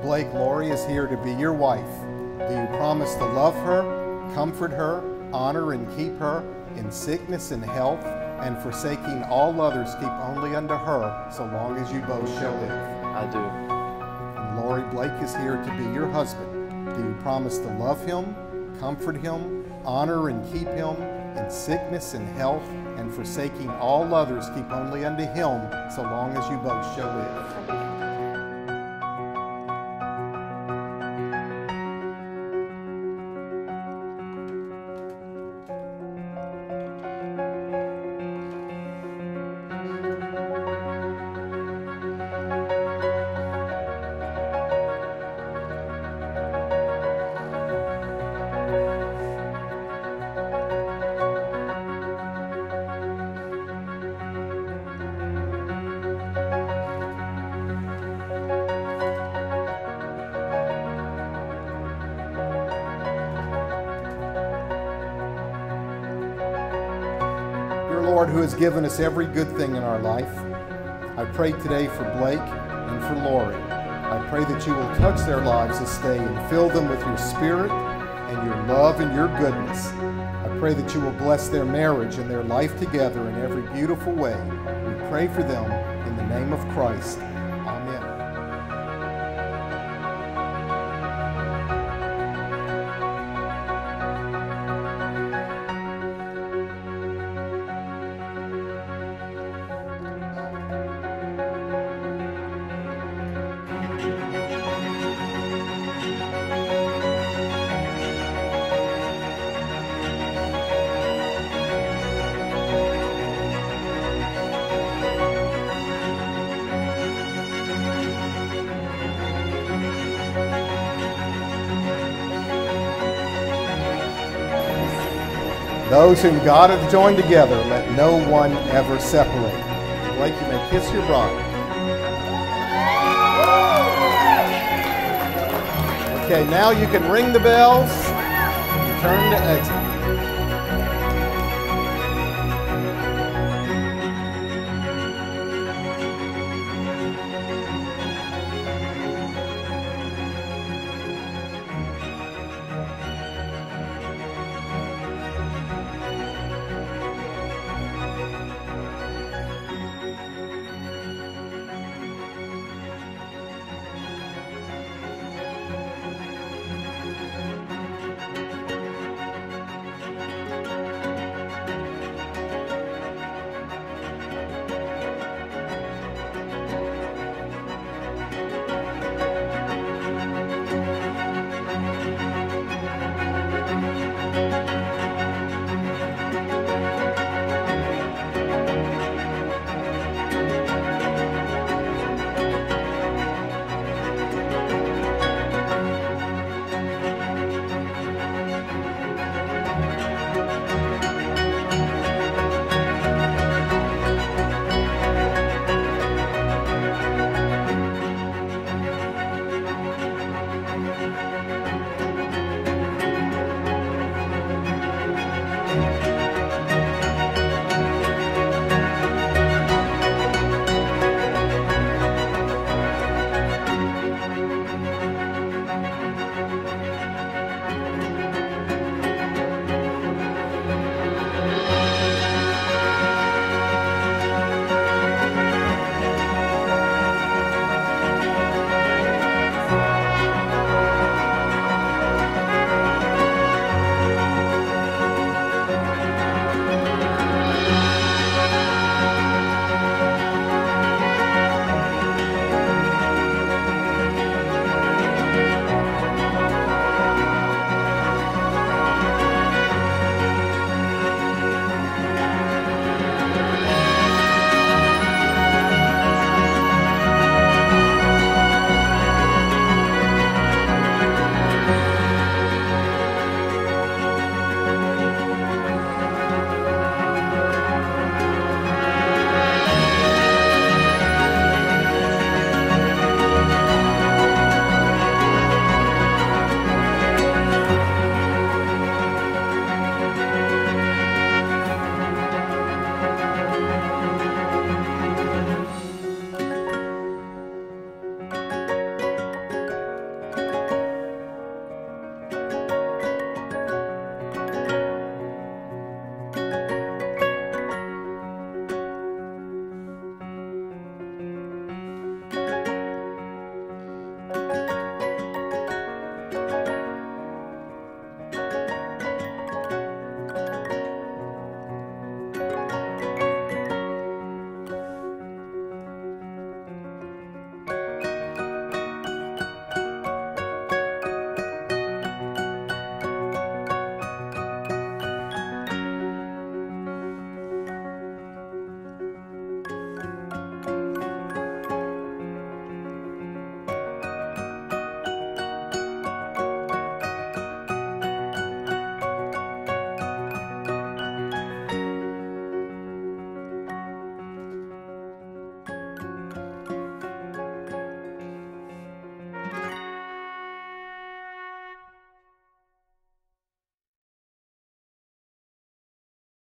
Blake, Lori is here to be your wife. Do you promise to love her, comfort her, honor and keep her in sickness and health, and forsaking all others keep only unto her, so long as you both shall live? I do. And Lori, Blake is here to be your husband. Do you promise to love him, comfort him, honor and keep him in sickness and health, and forsaking all others keep only unto him, so long as you both shall live? Lord, who has given us every good thing in our life, I pray today for Blake and for Lori. I pray that you will touch their lives this day and fill them with your spirit and your love and your goodness. I pray that you will bless their marriage and their life together in every beautiful way. We pray for them in the name of Christ. Amen. Those whom God hath joined together, let no one ever separate. Blake, you may kiss your bride. Okay, now you can ring the bells and turn to exit.